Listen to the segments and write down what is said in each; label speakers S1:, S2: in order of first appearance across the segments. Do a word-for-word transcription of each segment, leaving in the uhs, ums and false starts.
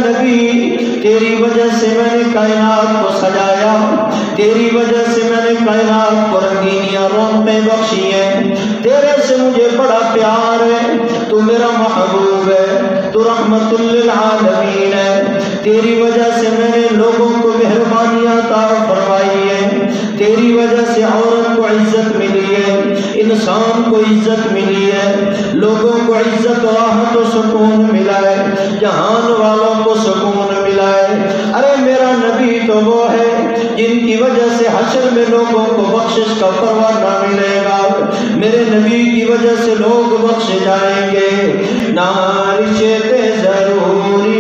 S1: نبی تیری وجہ سے میں نے کائنات کو سجایا، تیری وجہ سے میں نے کائنات کو رنگینیاں رونقیں بخشی ہیں، تیرے سے مجھے بڑا پیار ہے، تو میرا محبوب ہے، تو رحمت للعالمین ہے، تیری وجہ سے میں نے لوگوں کو مہربانیاں عطا فرمائی ہیں، تیری وجہ سے عورت کو عزت ملی ہے، انسان کو عزت ملی ہے، لوگوں کو عزت راحت و سکون ملا ہے، جہان والوں کو سکون ملا ہے۔ ارے میرا نبی تو وہ ہے جن کی وجہ سے حشر میں لوگوں کو بخشش کا پروانہ ملے گا، میرے نبی کی وجہ سے لوگ بخشے جائیں گے۔ نہ رشتے ضروری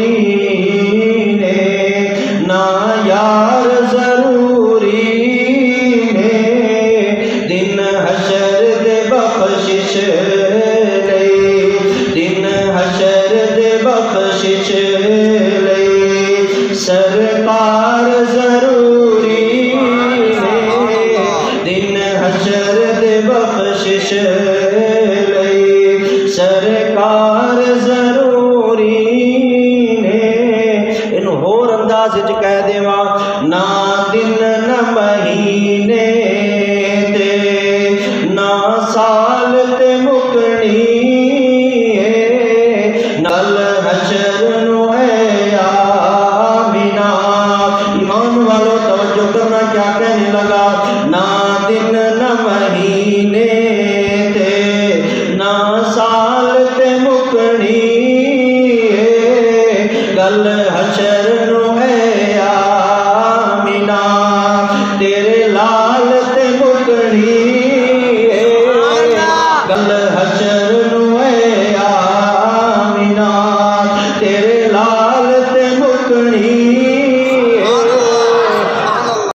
S1: ہے نہ یار ضروری ہے، دن حشر دے بخشش لے، دن حشر دے بخشش لے، سرکار ضروری ہے، دن حشر دے بخشش لے، سرکار ضروری ہے۔ ان ہور انداز وچ کہہ دیواں، نہ دن نہ مہینے تے نہ سال تے مکنی ہے، نل حشر نو ہے آمینہ۔ ایمان والو توجہ کرنا، کیا کہنے لگا؟ نہ دن نہ مہینے تے نہ سال تے مکنی ہے، گل حشر نو ہے آمینہ، تیرے لال تے مکنی ہے، گل حشر نو ہے آمینہ، تیرے لال